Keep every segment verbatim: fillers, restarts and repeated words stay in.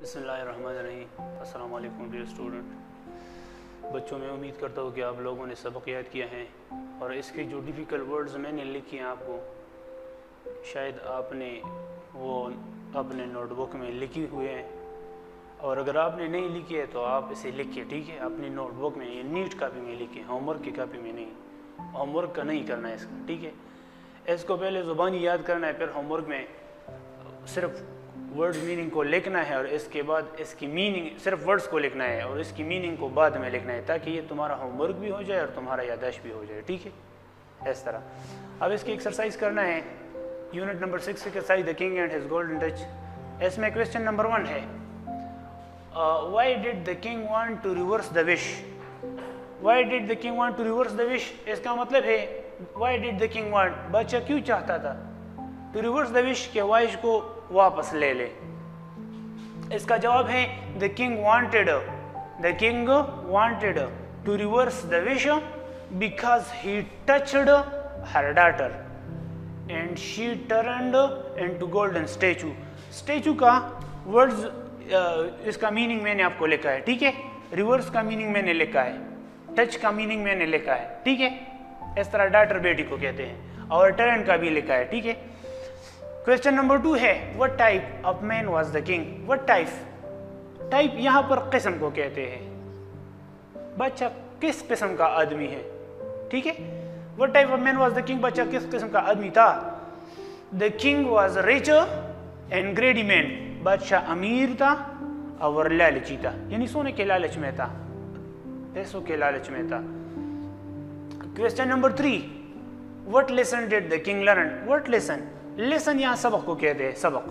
बिस्मिल्लाहिर्रहमानिर्रहीम। अस्सलाम वालेकुम डियर स्टूडेंट। बच्चों, मैं उम्मीद करता हूँ कि आप लोगों ने सबक याद किया है और इसके जो डिफ़िकल्ट वर्ड्स मैंने लिखे हैं आपको शायद आपने वो अपने नोटबुक में लिखे हुए हैं, और अगर आपने नहीं लिखे है तो आप इसे लिखिए, ठीक है। अपनी नोटबुक में, ये नीट कापी में लिखिए, होमवर्क की कापी में नहीं। होमवर्क का नहीं करना है इसका, ठीक है। इसको पहले ज़ुबानी याद करना है, फिर होमवर्क में सिर्फ वर्ड्स मीनिंग को लिखना है और इसके बाद इसकी मीनिंग, सिर्फ वर्ड्स को लिखना है और इसकी मीनिंग को बाद में लिखना है, ताकि ये तुम्हारा होमवर्क भी हो जाए और तुम्हारा याददाश्त भी हो जाए, ठीक है। इस तरह अब इसकी एक्सरसाइज करना है। Unit number six exercise the king and his golden touch. इसमें क्वेश्चन नंबर वन है, why did the king want to reverse the wish. Why did the king want to reverse the wish, इसका मतलब है why did the king want, बच्चा क्यों चाहता था to reverse the wish के वाइश को वापस ले ले। इसका जवाब है the king wanted the king wanted to reverse the wish because he touched her daughter and she turned into golden statue. Statue का वर्ड्स, इसका मीनिंग मैंने आपको लिखा है, ठीक है। रिवर्स का मीनिंग मैंने लिखा है, टच का मीनिंग मैंने लिखा है, ठीक है। इस तरह डॉटर बेटी को कहते हैं, और टर्न का भी लिखा है, ठीक है। क्वेश्चन नंबर टू है, what type of man was the king. What type, type यहाँ पर किस्म को कहते हैं। बच्चा किस किस्म का आदमी है, ठीक है। What type of man was the king, बच्चा किस किस्म का आदमी था। The king was rich and greedy man, बादशाह अमीर था और लालची था, यानी सोने के लालच में था, पैसों के लालच में था। Question number three, what lesson did the king learn. What lesson, lesson यहाँ सबक को कहते हैं, सबक।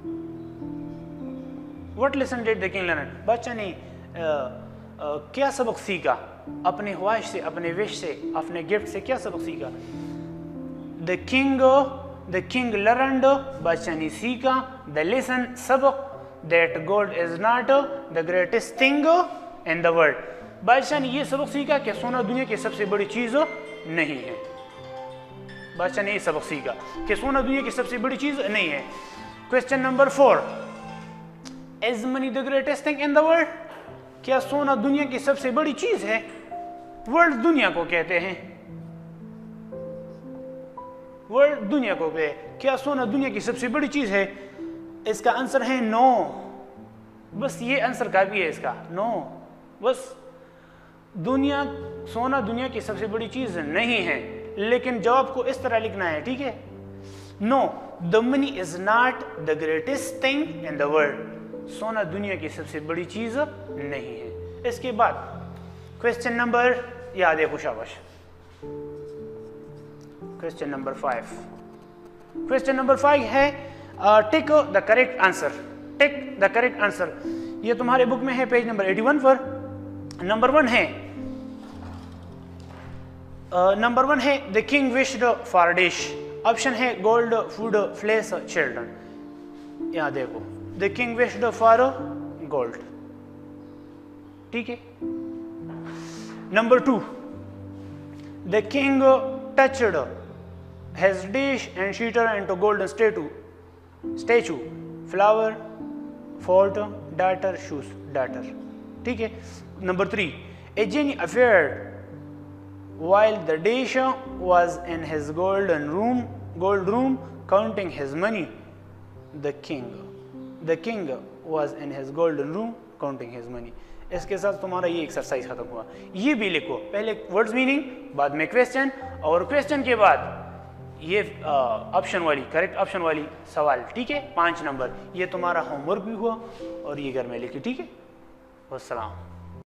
What lesson did the king learn, बच्चा ने आ, आ, क्या सबक सीखा, अपने ख्वाहिश से, अपने विश से, अपने गिफ्ट से क्या सबक सीखा। The king the king learned, बच्चा ने सीखा, द लेसन सबक, that gold is not the greatest thing in the world. बादशाह ने यह सबक सीखा कि सोना दुनिया की सबसे बड़ी चीज नहीं है। बादशाह ने यह सबक सीखा कि सोना दुनिया की सबसे बड़ी चीज नहीं है। Question number four, is money the greatest thing in the world. क्या सोना दुनिया की सबसे बड़ी चीज है। वर्ल्ड दुनिया को कहते हैं, वर्ल्ड दुनिया को कहते हैं। क्या सोना दुनिया की सबसे बड़ी चीज है। इसका आंसर है नो। बस ये आंसर काफी है इसका, नो। बस दुनिया, सोना दुनिया की सबसे बड़ी चीज नहीं है, लेकिन जवाब को इस तरह लिखना है, ठीक है। No, the money is not the greatest thing in the world. सोना दुनिया की सबसे बड़ी चीज नहीं है। इसके बाद क्वेश्चन नंबर, याद है खुशाबाश, question number five. Question number five है, tick the correct answer. Tick the correct answer, ये तुम्हारे बुक में है पेज नंबर इक्यासी पर। नंबर वन है, नंबर वन है the king wished for dish. Option है गोल्ड फूड फ्लेस चिल्ड्रन। यहां देखो, the king wished for gold, ठीक है। Number two, the king touched his dish and she turned into golden statue. Statue, flower, fort, daughter, shoes, daughter, ठीक है। Number three, a jinn appeared while the dish was in his golden room gold room counting his money. the king the king was in his golden room counting his money। इसके साथ तुम्हारा ये exercise खत्म हुआ। ये भी लिखो, पहले वर्ड्स मीनिंग, बाद में क्वेश्चन, और क्वेश्चन के बाद ये ऑप्शन वाली, करेक्ट ऑप्शन वाली सवाल, ठीक है। पांच नंबर, ये तुम्हारा होमवर्क भी हुआ और ये घर में लिखी, ठीक है। वस्सलाम।